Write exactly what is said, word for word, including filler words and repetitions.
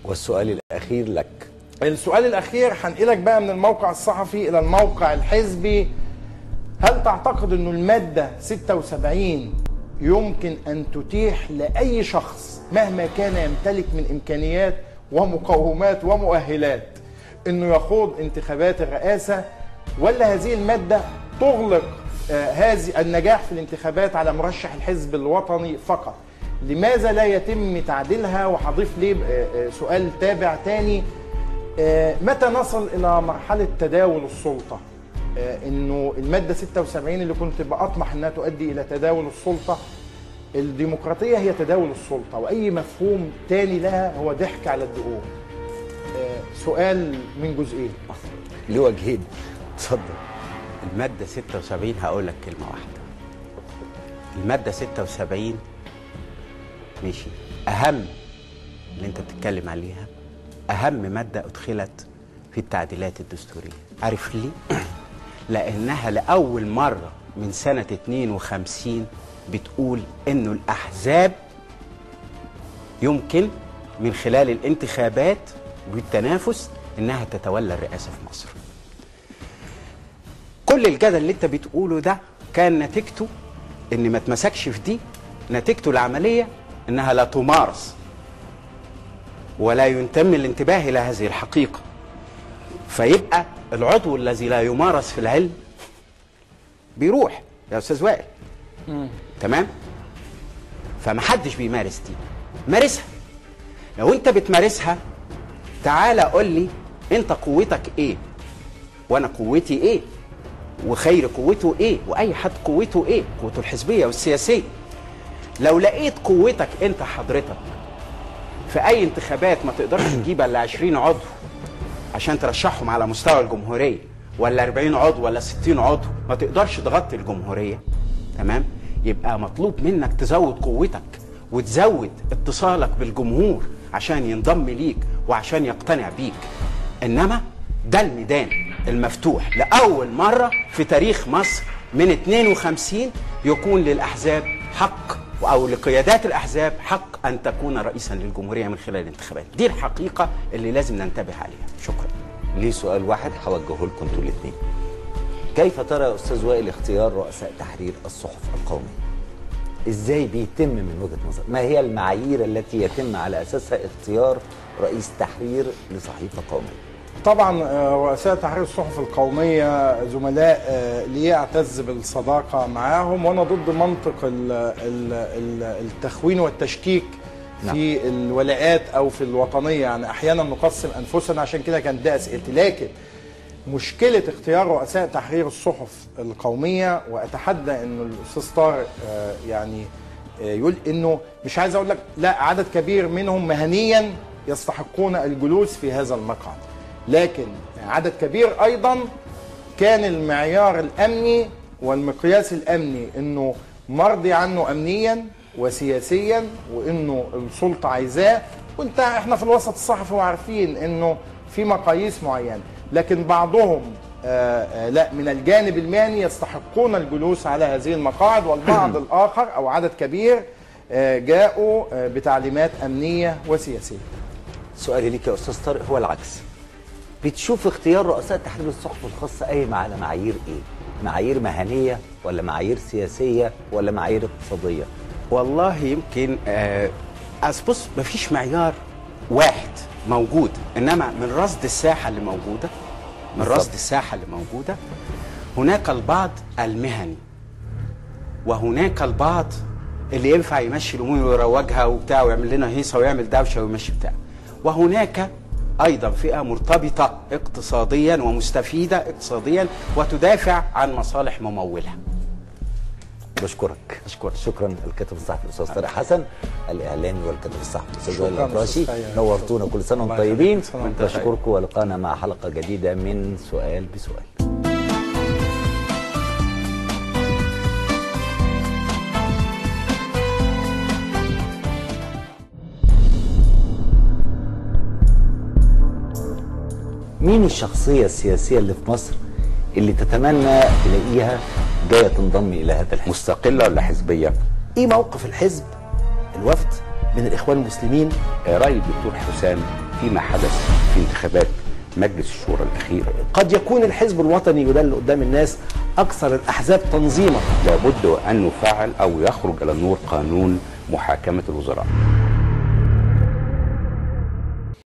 والسؤال الأخير لك. السؤال الأخير هنقلك بقى من الموقع الصحفي إلى الموقع الحزبي. هل تعتقد أنه المادة ستة وسبعين يمكن أن تتيح لأي شخص مهما كان يمتلك من إمكانيات ومقومات ومؤهلات أنه يخوض انتخابات الرئاسة، ولا هذه المادة تغلق آه هذه النجاح في الانتخابات على مرشح الحزب الوطني فقط؟ لماذا لا يتم تعديلها؟ وهضيف ليه آه سؤال تابع تاني، آه متى نصل إلى مرحلة تداول السلطة؟ آه انه الماده ستة وسبعين اللي كنت بأطمح انها تؤدي الى تداول السلطه، الديمقراطيه هي تداول السلطه، واي مفهوم تاني لها هو ضحك على الدقون. آه سؤال من جزئين ليه وجهين. اتفضل. الماده ستة وسبعين هقول لك كلمه واحده. الماده ستة وسبعين ماشي، اهم اللي انت بتتكلم عليها اهم ماده ادخلت في التعديلات الدستوريه. عارف ليه؟ لأنها لأول مرة من سنة اتنين وخمسين بتقول إنه الأحزاب يمكن من خلال الانتخابات والتنافس إنها تتولى الرئاسة في مصر. كل الجدل اللي أنت بتقوله ده كان نتيجته إن ما تمسكش في دي، نتيجته العملية إنها لا تمارس ولا يتم الانتباه إلى هذه الحقيقة. فيبقى العضو الذي لا يمارس في العلم بيروح يا استاذ وائل. تمام؟ فمحدش بيمارس دي، مارسها. لو انت بتمارسها تعالى قول لي انت قوتك ايه وانا قوتي ايه وخير قوته ايه واي حد قوته ايه، قوته الحزبيه والسياسيه. لو لقيت قوتك انت حضرتك في اي انتخابات ما تقدرش تجيب الا عشرين عضو عشان ترشحهم على مستوى الجمهورية، ولا أربعين عضو ولا ستين عضو ما تقدرش تغطي الجمهورية، تمام؟ يبقى مطلوب منك تزود قوتك وتزود اتصالك بالجمهور عشان ينضم ليك وعشان يقتنع بيك. إنما ده الميدان المفتوح لأول مرة في تاريخ مصر من اتنين وخمسين يكون للأحزاب حق، أو لقيادات الأحزاب حق أن تكون رئيسا للجمهورية من خلال الانتخابات. دي الحقيقة اللي لازم ننتبه عليها. شكرا. ليه سؤال واحد هوجهه لكم انتوا الاثنين. كيف ترى يا أستاذ وائل اختيار رؤساء تحرير الصحف القومية؟ إزاي بيتم من وجهة نظر؟ ما هي المعايير التي يتم على أساسها اختيار رئيس تحرير لصحيفة قومية؟ طبعا رؤساء تحرير الصحف القومية زملاء لي أعتز بالصداقة معاهم، وأنا ضد منطق التخوين والتشكيك في نعم. الولاءات أو في الوطنية. يعني أحيانا نقسم أنفسنا، عشان كده كانت ده أسئلتي. لكن مشكلة اختيار رؤساء تحرير الصحف القومية، وأتحدى أنه الأستاذ طارق يعني يقول أنه مش عايز أقول لك لا، عدد كبير منهم مهنيا يستحقون الجلوس في هذا المقعد، لكن عدد كبير أيضا كان المعيار الأمني والمقياس الأمني أنه مرضي عنه أمنيا وسياسيا، وأنه السلطة عايزاه. وانت احنا في الوسط الصحفي وعارفين أنه في مقاييس معينة، لكن بعضهم آآ آآ لا من الجانب المهني يستحقون الجلوس على هذه المقاعد، والبعض الآخر أو عدد كبير جاءوا بتعليمات أمنية وسياسية. سؤالي ليك يا أستاذ طارق هو العكس. بتشوف اختيار رؤساء تحرير الصحف الخاصة قايم على معايير ايه؟ معايير مهنية ولا معايير سياسية ولا معايير اقتصادية؟ والله يمكن آه بص، مفيش معيار واحد موجود، انما من رصد الساحة اللي موجودة من رصد الساحة اللي موجودة هناك البعض المهني، وهناك البعض اللي ينفع يمشي الامور ويروجها وبتاع ويعمل لنا هيصة ويعمل دوشة ويمشي بتاع، وهناك أيضا فئة مرتبطة اقتصاديا ومستفيدة اقتصاديا وتدافع عن مصالح ممولها. بشكرك. أشكرك. شكرا. الكاتب الصحفي الأستاذ طارق حسن، الإعلامي والكاتب الصحفي الأستاذ وائل الأطراشي، نورتونا. كل سنة وانتم طيبين. بشكركم ولقانا مع حلقة جديدة من سؤال بسؤال. مين الشخصية السياسية اللي في مصر اللي تتمنى تلاقيها جاية تنضم إلى هذا الحزب؟ مستقلة ولا حزبية؟ إيه موقف الحزب الوفد من الإخوان المسلمين؟ رأي الدكتور حسام فيما حدث في انتخابات مجلس الشورى الأخير. قد يكون الحزب الوطني وده اللي قدام الناس أكثر الأحزاب تنظيما. لابد أن نفعل أو يخرج إلى النور قانون محاكمة الوزراء.